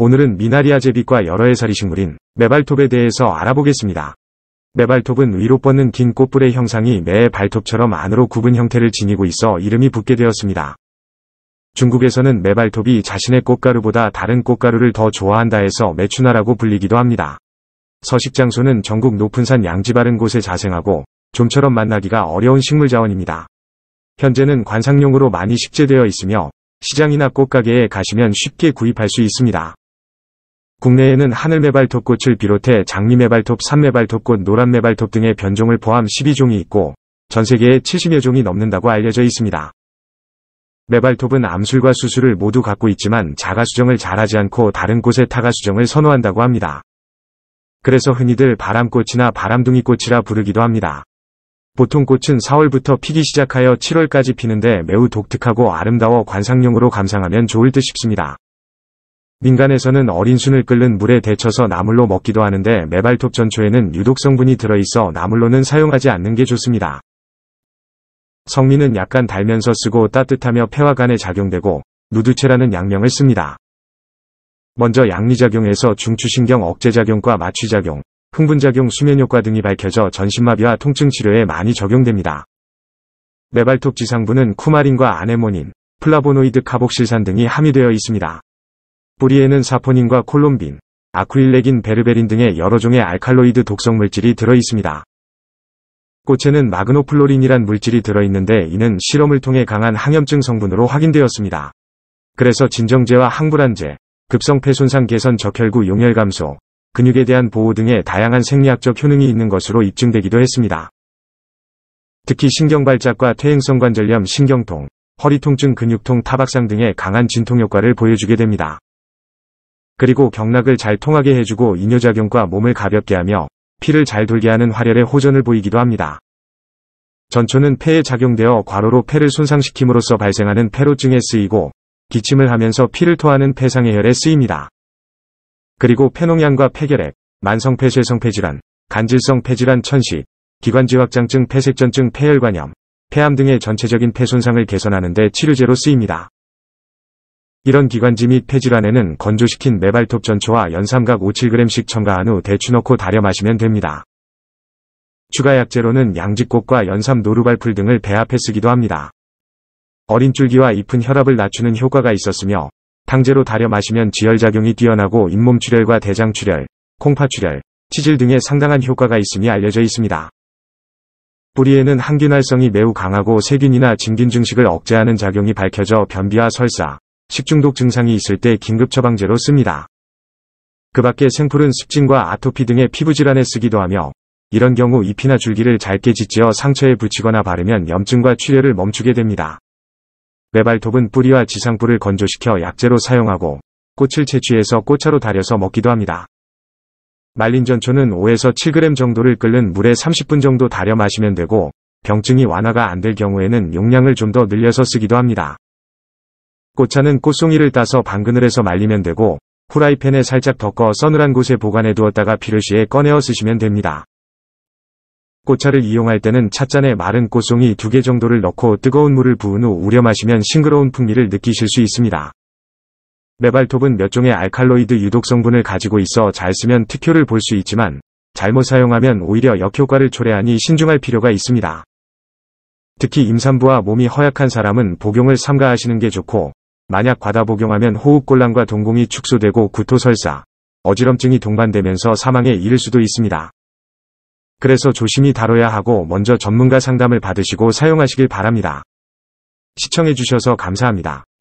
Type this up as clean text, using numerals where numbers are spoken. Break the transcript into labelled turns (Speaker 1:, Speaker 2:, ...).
Speaker 1: 오늘은 미나리아 제빛과 여러 해살이 식물인 매발톱에 대해서 알아보겠습니다. 매발톱은 위로 뻗는 긴 꽃불의 형상이 매의 발톱처럼 안으로 굽은 형태를 지니고 있어 이름이 붙게 되었습니다. 중국에서는 매발톱이 자신의 꽃가루보다 다른 꽃가루를 더 좋아한다 해서 매추나라고 불리기도 합니다. 서식 장소는 전국 높은 산 양지 바른 곳에 자생하고 좀처럼 만나기가 어려운 식물 자원입니다. 현재는 관상용으로 많이 식재되어 있으며 시장이나 꽃가게에 가시면 쉽게 구입할 수 있습니다. 국내에는 하늘매발톱꽃을 비롯해 장미매발톱, 산매발톱꽃, 노란매발톱 등의 변종을 포함 12종이 있고 전 세계에 70여 종이 넘는다고 알려져 있습니다. 매발톱은 암술과 수술을 모두 갖고 있지만 자가수정을 잘하지 않고 다른 꽃의 타가수정을 선호한다고 합니다. 그래서 흔히들 바람꽃이나 바람둥이꽃이라 부르기도 합니다. 보통 꽃은 4월부터 피기 시작하여 7월까지 피는데 매우 독특하고 아름다워 관상용으로 감상하면 좋을 듯 싶습니다. 민간에서는 어린 순을 끓는 물에 데쳐서 나물로 먹기도 하는데 매발톱 전초에는 유독 성분이 들어있어 나물로는 사용하지 않는 게 좋습니다. 성미는 약간 달면서 쓰고 따뜻하며 폐와 간에 작용되고 누두체라는 약명을 씁니다. 먼저 양리작용에서 중추신경 억제작용과 마취작용, 흥분작용, 수면효과 등이 밝혀져 전신마비와 통증 치료에 많이 적용됩니다. 매발톱 지상부는 쿠마린과 아네모닌, 플라보노이드 카복실산 등이 함유되어 있습니다. 뿌리에는 사포닌과 콜롬빈, 아쿠릴레긴, 베르베린 등의 여러 종의 알칼로이드 독성 물질이 들어있습니다. 꽃에는 마그노플로린이란 물질이 들어있는데 이는 실험을 통해 강한 항염증 성분으로 확인되었습니다. 그래서 진정제와 항불안제, 급성폐 손상 개선, 적혈구 용혈 감소, 근육에 대한 보호 등의 다양한 생리학적 효능이 있는 것으로 입증되기도 했습니다. 특히 신경발작과 퇴행성 관절염, 신경통, 허리통증, 근육통, 타박상 등의 강한 진통 효과를 보여주게 됩니다. 그리고 경락을 잘 통하게 해주고 이뇨작용과 몸을 가볍게 하며 피를 잘 돌게 하는 활혈의 호전을 보이기도 합니다. 전초는 폐에 작용되어 과로로 폐를 손상시킴으로써 발생하는 폐로증에 쓰이고 기침을 하면서 피를 토하는 폐상해혈에 쓰입니다. 그리고 폐농양과 폐결핵, 만성폐쇄성폐질환, 간질성 폐질환, 천식, 기관지확장증, 폐색전증, 폐혈관염, 폐암 등의 전체적인 폐 손상을 개선하는 데 치료제로 쓰입니다. 이런 기관지 및 폐질환에는 건조시킨 매발톱 전초와 연삼각 5-7g씩 첨가한 후 대추 넣고 달여 마시면 됩니다. 추가 약재로는 양지꽃과 연삼, 노루발풀 등을 배합해 쓰기도 합니다. 어린 줄기와 잎은 혈압을 낮추는 효과가 있었으며 탕제로 달여 마시면 지혈작용이 뛰어나고 잇몸출혈과 대장출혈, 콩파출혈, 치질 등의 상당한 효과가 있음이 알려져 있습니다. 뿌리에는 항균활성이 매우 강하고 세균이나 진균 증식을 억제하는 작용이 밝혀져 변비와 설사, 식중독 증상이 있을 때 긴급 처방제로 씁니다. 그 밖에 생풀은 습진과 아토피 등의 피부질환에 쓰기도 하며 이런 경우 잎이나 줄기를 잘게 짓지어 상처에 붙이거나 바르면 염증과 출혈을 멈추게 됩니다. 매발톱은 뿌리와 지상부를 건조시켜 약재로 사용하고 꽃을 채취해서 꽃차로 달여서 먹기도 합니다. 말린 전초는 5에서 7g 정도를 끓는 물에 30분 정도 달여 마시면 되고 병증이 완화가 안 될 경우에는 용량을 좀 더 늘려서 쓰기도 합니다. 꽃차는 꽃송이를 따서 방근을 해서 말리면 되고 후라이팬에 살짝 덮어 서늘한 곳에 보관해 두었다가 필요시에 꺼내어 쓰시면 됩니다. 꽃차를 이용할 때는 찻잔에 마른 꽃송이 2개 정도를 넣고 뜨거운 물을 부은 후 우려 마시면 싱그러운 풍미를 느끼실 수 있습니다. 매발톱은 몇 종의 알칼로이드 유독 성분을 가지고 있어 잘 쓰면 특효를 볼 수 있지만 잘못 사용하면 오히려 역효과를 초래하니 신중할 필요가 있습니다. 특히 임산부와 몸이 허약한 사람은 복용을 삼가하시는 게 좋고 만약 과다 복용하면 호흡곤란과 동공이 축소되고 구토설사, 어지럼증이 동반되면서 사망에 이를 수도 있습니다. 그래서 조심히 다뤄야 하고 먼저 전문가 상담을 받으시고 사용하시길 바랍니다. 시청해주셔서 감사합니다.